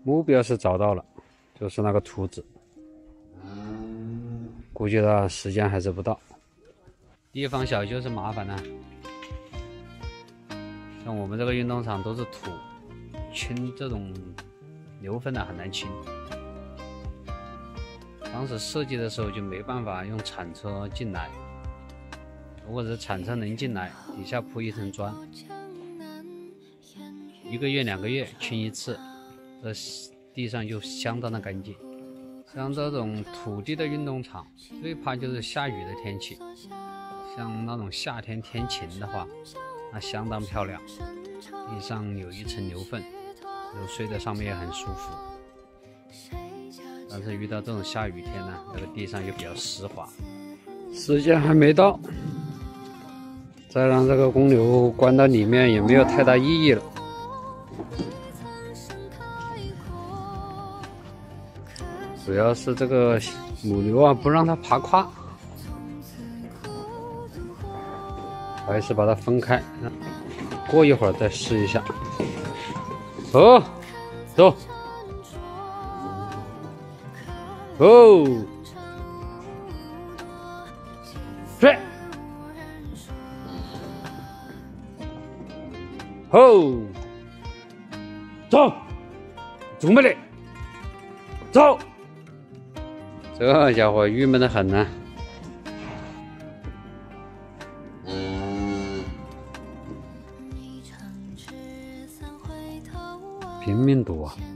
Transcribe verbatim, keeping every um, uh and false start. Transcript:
目标是找到了，就是那个兔子，估计他时间还是不到。地方小就是麻烦了，像我们这个运动场都是土，清这种牛粪呢很难清。当时设计的时候就没办法用铲车进来，如果是铲车能进来，底下铺一层砖，一个月两个月清一次，这地上就相当的干净。像这种土地的运动场，最怕就是下雨的天气，像那种夏天天晴的话，那相当漂亮，地上有一层牛粪，就睡在上面也很舒服。但是遇到这种下雨天呢，那个地上又比较湿滑。时间还没到，再让这个公牛关到里面也没有太大意义了。主要是这个母牛啊，不让它爬胯，还是把它分开，过一会儿再试一下。哦，走，哦，睡，哦，走，准备嘞，走。这家伙郁闷的很呢、啊。拼命赌啊！